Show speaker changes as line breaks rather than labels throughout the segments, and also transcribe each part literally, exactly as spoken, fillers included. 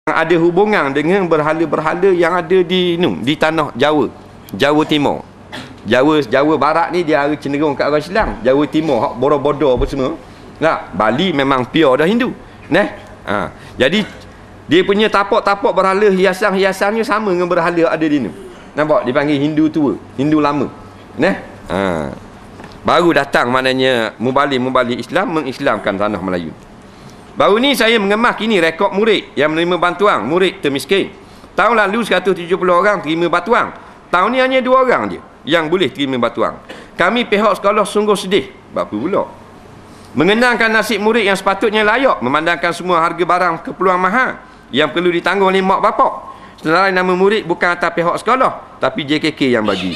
ada hubungan dengan berhala-berhala yang ada di nu, di tanah Jawa, Jawa Timur. Jawa Jawa Barat ni dia cenderung kat orang Islam. Jawa Timur hak bodoh-bodoh apa semua. Nah, Bali memang pure dah Hindu. Nah, ha. Jadi dia punya tapak-tapak berhala, hiasan-hiasannya sama dengan berhala ada di ni. Nampak? Dipanggil Hindu tua, Hindu lama. Nah, ha. Baru datang maknanya mubalik-mubalik Islam mengislamkan tanah Melayu. Baru ni saya mengemas kini rekod murid yang menerima bantuan, murid termiskin. Tahun lalu seratus tujuh puluh orang terima bantuan. Tahun ni hanya dua orang je yang boleh terima bantuan. Kami pihak sekolah sungguh sedih. Apa pula? Mengenangkan nasib murid yang sepatutnya layak, memandangkan semua harga barang keperluan mahal yang perlu ditanggung oleh mak bapak. Sebenarnya nama murid bukan atas pihak sekolah, tapi J K K yang bagi.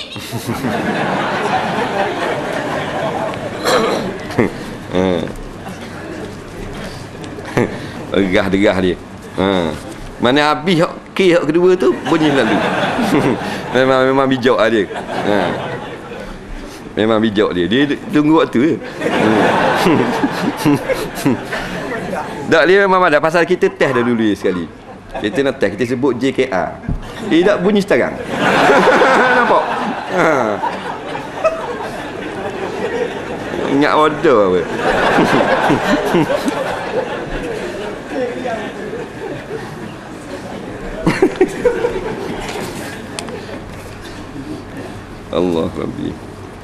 Degah-degah dia. Ha. Mana habis hak K hak kedua tu bunyi lalu. memang memang bijak lah dia. Ha. Memang bijak dia. Dia tunggu waktu je. Tak, dia memang ada pasal kita test dah dulu dia sekali. Kita nak test, kita sebut J K R. Dia tak bunyi sekarang. Nampak? Ha. Ingat order apa? Allah Rabbi.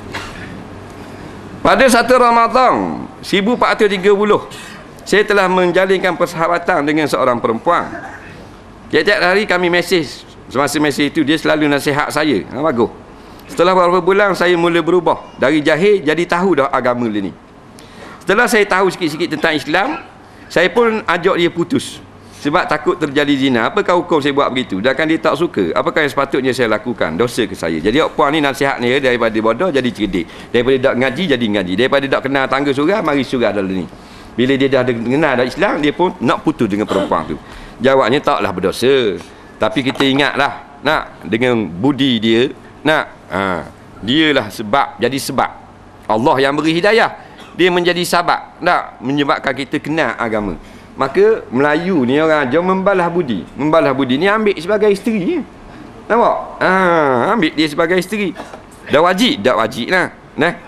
Pada satu Ramadan seribu empat ratus tiga puluh, saya telah menjalinkan persahabatan dengan seorang perempuan. Tiap-tiap hari kami mesej. Semasa mesej itu dia selalu nasihat saya. Ha, bagus. Setelah beberapa bulan saya mula berubah dari jahil jadi tahu dah agama dia ni. Setelah saya tahu sikit-sikit tentang Islam, saya pun ajak dia putus. Sebab takut terjadi zina. Apakah hukum saya buat begitu? Sedangkan dia tak suka. Apakah yang sepatutnya saya lakukan? Dosa ke saya? Jadi puan ni nasihat ni daripada bodoh jadi cerdik. Daripada tak ngaji jadi ngaji. Daripada tak kenal tangga surah mari surah dalam ni. Bila dia dah kenal dah Islam, dia pun nak putus dengan perempuan tu. Jawabnya taklah berdosa. Tapi kita ingatlah, nak dengan budi dia, nak ha, dialah sebab, jadi sebab Allah yang beri hidayah. Dia menjadi sabab nak menyebabkan kita kenal agama. Maka Melayu ni orang ajar membalas budi. Membalas budi ni ambil sebagai isteri. Nampak? Ha, ambil dia sebagai isteri. Dah wajib? Dah wajib lah. Nah.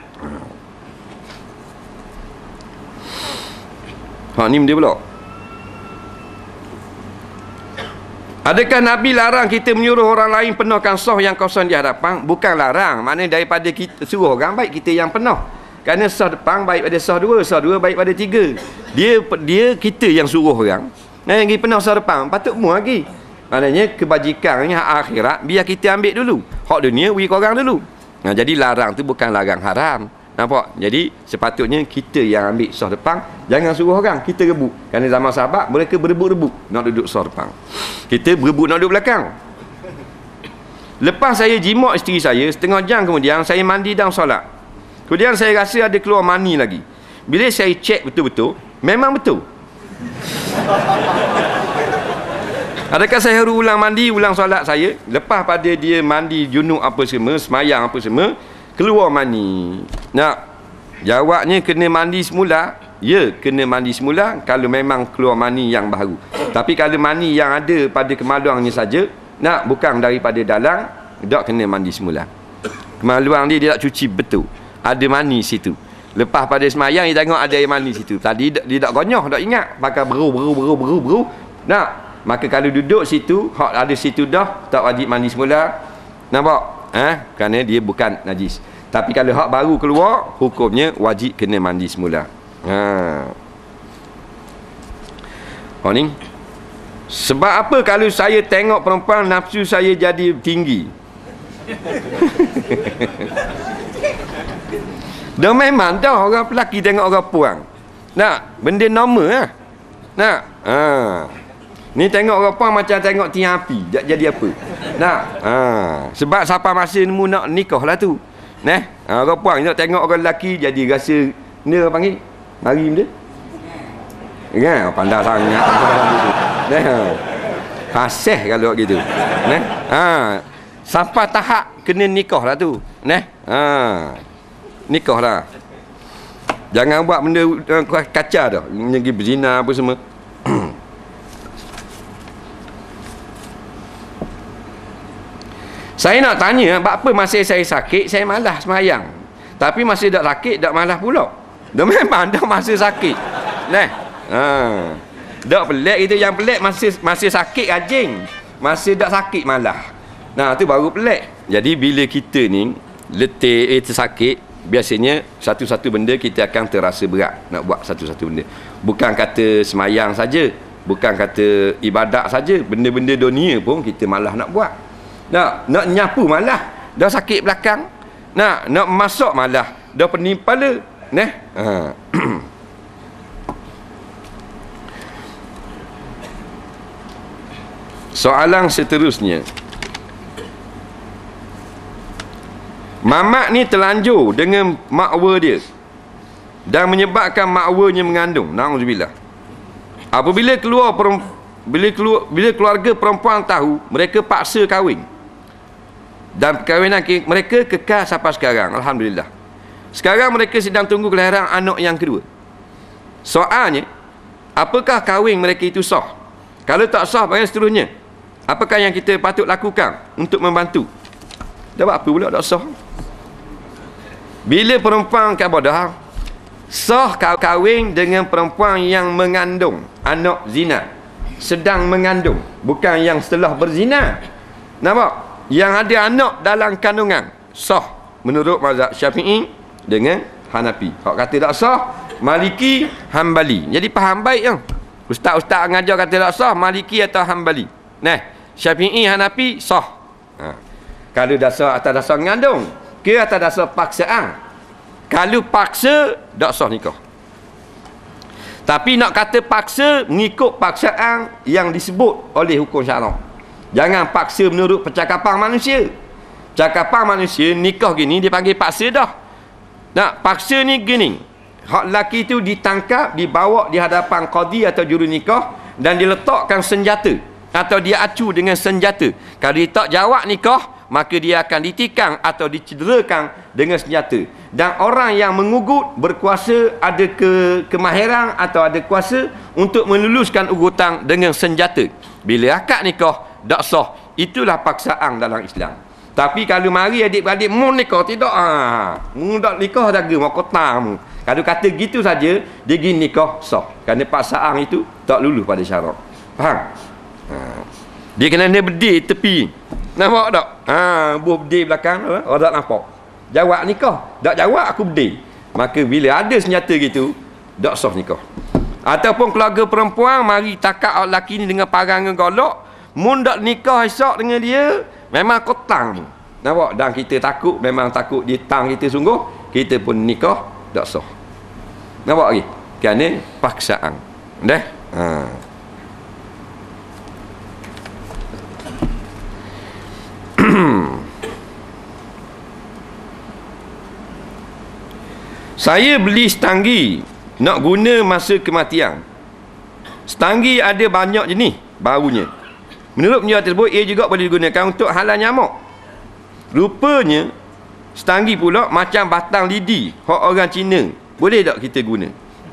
Ha, ni dia pula. Adakah Nabi larang kita menyuruh orang lain penuhkan sah yang kosong di hadapan? Bukan larang. Maknanya daripada kita suruh orang, baik kita yang penuh. Kerana sah depan baik pada sah dua, sah dua baik pada tiga. Dia dia kita yang suruh orang. Nah, yang pergi penuh sah depan, patut mu lagi. Maknanya kebajikannya akhirat biar kita ambil dulu. Hak dunia bagi korang dulu. Nah, jadi larang tu bukan larang haram. Nampak? Jadi sepatutnya kita yang ambil sah depan, jangan suruh orang, kita rebut. Kerana zaman sahabat mereka berebut-rebut nak duduk sah depan. Kita berebut nak duduk belakang. Lepas saya jimat isteri saya, setengah jam kemudian saya mandi dan solat. Kemudian saya rasa ada keluar mani lagi. Bila saya cek betul-betul, memang betul. Adakah saya harus ulang mandi, ulang solat saya? Lepas pada dia mandi junub apa semua, semayang apa semua, keluar mani. Nak jawabnya kena mandi semula? Ya, kena mandi semula kalau memang keluar mani yang baru. Tapi kalau mani yang ada pada kemaluannya saja, nak bukan daripada dalam, tak kena mandi semula. Kemaluan dia dia tak cuci betul. Ada mani situ. Lepas pada semayang dia tengok ada air mani situ. Tadi dia tak gonyoh, tak ingat. Pakai beru beru beru beru beru. Nak. Maka kalau duduk situ, hak ada situ dah, tak wajib mandi semula. Nampak? Ha? Kerana dia bukan najis. Tapi kalau hak baru keluar, hukumnya wajib kena mandi semula. Ha. Oh ni. Sebab apa kalau saya tengok perempuan nafsu saya jadi tinggi? Dah memang dah orang lelaki tengok orang puang. Nak, benda normal lah. Nak. Ha. Ni tengok orang puang macam tengok tiang api. Tak jadi apa. Nak. Ha. Sebab siapa masa nemu nak nikah lah tu. Nah, ha, orang puang nak tengok orang lelaki jadi rasa ni orang panggil mari benda. Kan, pandai sangat. Nah. Fasih kalau gitu. Nah. Ha. Sampai tahap kena nikah lah tu. Nah. Ha. Nikah lah. Jangan buat benda uh, kaca dah. Pergi berzina apa semua. Saya nak tanya, apa masa saya sakit saya malas semayang, tapi masa dak sakit dak malas pula. Dah memang dah masa sakit. Nah, ha. Dak pelik itu, yang pelik masa masa sakit rajin, masa dak sakit malas. Nah, tu baru pelik. Jadi bila kita ni letih, eh, tersakit, biasanya satu-satu benda kita akan terasa berat nak buat satu-satu benda. Bukan kata semayang saja, bukan kata ibadat saja, benda-benda dunia pun kita malas nak buat. Nak nak nyapu malas, dah sakit belakang. Nak nak masak malas, dah pening kepala. Nah. Ha. Soalan seterusnya. Mamat ni terlanjur dengan makwa dia dan menyebabkan makwanya mengandung. Nauzubillah. Apabila keluar bila keluar bila keluarga perempuan tahu, mereka paksa kahwin. Dan perkahwinan mereka kekal sampai sekarang, alhamdulillah. Sekarang mereka sedang tunggu kelahiran anak yang kedua. Soalnya, apakah kahwin mereka itu sah? Kalau tak sah, bagaimana seterusnya? Apakah yang kita patut lakukan untuk membantu? Dah apa pula tak sah? Bila perempuan kabadah sah kahwin dengan perempuan yang mengandung anak zina, sedang mengandung, bukan yang setelah berzina. Nampak? Yang ada anak dalam kandungan sah menurut mazhab Syafi'i dengan Hanafi. Hak kata tak sah, Maliki, Hambali. Jadi faham baik kan? Ustaz-ustaz ngajar kata tak sah, Maliki atau Hambali. Nah, Syafi'i, Hanafi sah. Ha. Kalau dasar atas dasar mengandung, ke atas dasar paksaan. Kalau paksa, tak sah nikah. Tapi nak kata paksa, mengikut paksaan yang disebut oleh hukum syarak. Jangan paksa menurut percakapan manusia. Cakapan manusia, nikah gini, dia panggil paksa dah. Nak paksa ni gini. Hak lelaki tu ditangkap, dibawa di hadapan qadi atau juru nikah dan diletakkan senjata. Atau dia acu dengan senjata. Kalau dia tak jawab nikah, maka dia akan ditikang atau dicederakan dengan senjata. Dan orang yang mengugut berkuasa, ada ke kemahiran atau ada kuasa untuk meluluskan ugutan dengan senjata. Bila akad nikah, tak sah. Itulah paksaan dalam Islam. Tapi kalau mari adik-beradik mu nikah, tidak. Ah, mu tak nikah jaga mau kota mu. Kalau kata gitu saja, dia gini nikah sah. Kerana paksaan itu tak lulus pada syarat. Faham? Ha. Dia kena dia berdiri tepi. Nampak tak? Ha, buah berdiri belakang, orang tak nampak. Jawab nikah, tak jawab aku berdiri. Maka bila ada senjata gitu, tak sah nikah. Ataupun keluarga perempuan mari takak lelaki ni dengan parang dengan golok, mun tak nikah esok dengan dia, memang kotang. Nampak? Dan kita takut, memang takut dia tang kita sungguh, kita pun nikah tak sah. Nampak lagi? Kerana paksaan. Dah? Ha. Saya beli setanggi nak guna masa kematian. Setanggi ada banyak jenis baunya. Menurut penjual tersebut, ia juga boleh digunakan untuk halang nyamuk. Rupanya setanggi pula macam batang lidi hak orang Cina. Boleh tak kita guna?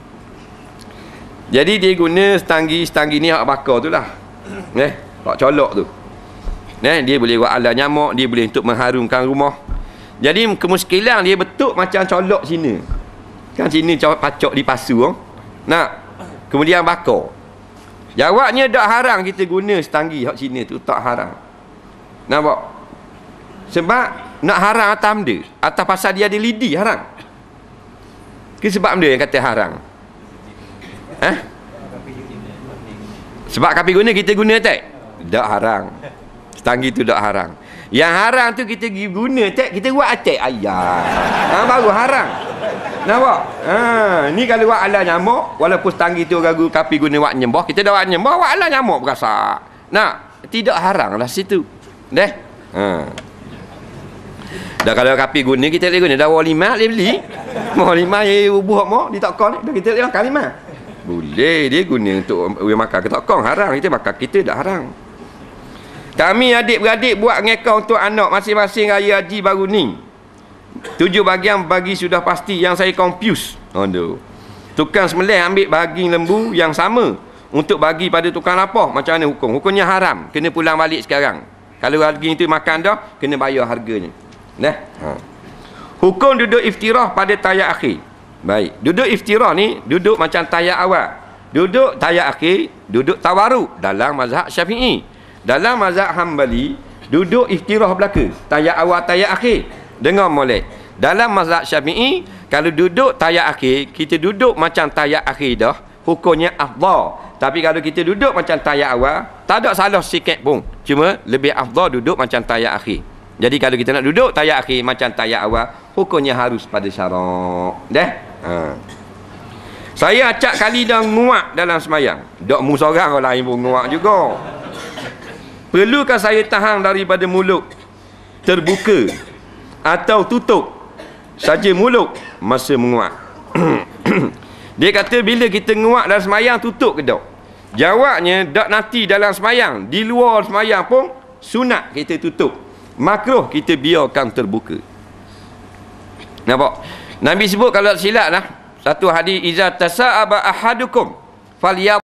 Jadi dia guna setanggi, setanggi ni hak bakar tu lah. Eh, hak colok tu. Eh, dia boleh buat halang nyamuk, dia boleh untuk mengharumkan rumah. Jadi kemuskilan dia betul macam colok Cina. Kan Cina pacok di pasu oh. Nak kemudian bakar. Jawabnya tak haram kita guna setanggi hak Cina tu, tak haram. Nampak? Sebab nak haram atas benda, atas pasal dia ada lidi haram. Ke sebab benda yang kata haram? Eh? Sebab kapi guna kita guna tak? Tak haram. Setanggi tu tak haram. Yang haram tu kita pergi guna tak, kita buat atak ayah. Ha, baru haram. Nampak? Ha, ni kalau buat ala nyamuk, walaupun setanggi tu ragu kapi guna buat nyembah, kita dah buat nyembah, buat ala nyamuk berasa. Nak, tidak haram lah situ. Dah? Ha. Dah kalau kapi guna, kita boleh guna. Dah wali lima, dia beli. Mau lima, dia buat mau, dia tak kong. Dah kita boleh makan lima. Boleh, dia guna untuk makan. Kita tak kong, haram. Kita makan, kita tak haram. Kami adik-beradik buat ngekau untuk anak masing-masing raya haji baru ni. Tujuh bahagian bagi sudah pasti, yang saya confuse. Aduh. Tukang sembelih ambil bahagian lembu yang sama untuk bagi pada tukang lapah. Macam mana hukum? Hukumnya haram. Kena pulang balik sekarang. Kalau hari itu makan dah, kena bayar harganya. Nah. Ha. Hukum duduk iftirah pada tayak akhir. Baik. Duduk iftirah ni duduk macam tayak awal. Duduk tayak akhir, duduk tawaruk dalam mazhab Syafi'i. Dalam mazhab Hambali, duduk iftirah belaka. Tayak awal, tayak akhir. Dengar molek. Dalam mazhab Syafi'i, kalau duduk tayak akhir, kita duduk macam tayak akhir dah, hukumnya afdal. Tapi kalau kita duduk macam tayak awal, tak ada salah sikit pun. Cuma lebih afdal duduk macam tayak akhir. Jadi kalau kita nak duduk tayak akhir macam tayak awal, hukumnya harus pada syarak. Dah? Ha. Saya acak kali dah nguak dalam semayang. Dok mu seorang, orang lain pun nguak juga. Perlukah saya tahan daripada mulut terbuka atau tutup saja mulut masa menguak? Dia kata bila kita nguak dalam semayang, tutup ke tak? Jawabnya, tak nanti dalam semayang. Di luar semayang pun sunat kita tutup. Makruh kita biarkan terbuka. Nampak? Nabi sebut kalau silap lah, satu hadis, iza tasa'aba ahadukum falyab